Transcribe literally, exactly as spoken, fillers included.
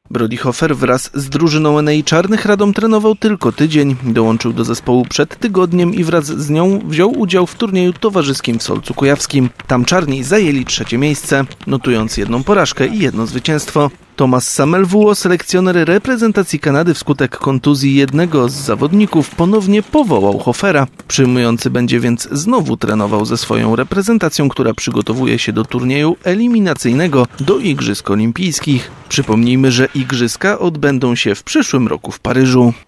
Brody Hofer wraz z drużyną Enei Czarnych Radom trenował tylko tydzień. Dołączył do zespołu przed tygodniem i wraz z nią wziął udział w turnieju towarzyskim w Solcu Kujawskim. Tam czarni zajęli trzecie miejsce, notując jedną porażkę i jedno zwycięstwo. Thomas Samelvuo, selekcjoner reprezentacji Kanady wskutek kontuzji jednego z zawodników, ponownie powołał Hofera. Przyjmujący będzie więc znowu trenował ze swoją reprezentacją, która przygotowuje się do turnieju eliminacyjnego do Igrzysk Olimpijskich. Przypomnijmy, że Igrzyska odbędą się w przyszłym roku w Paryżu.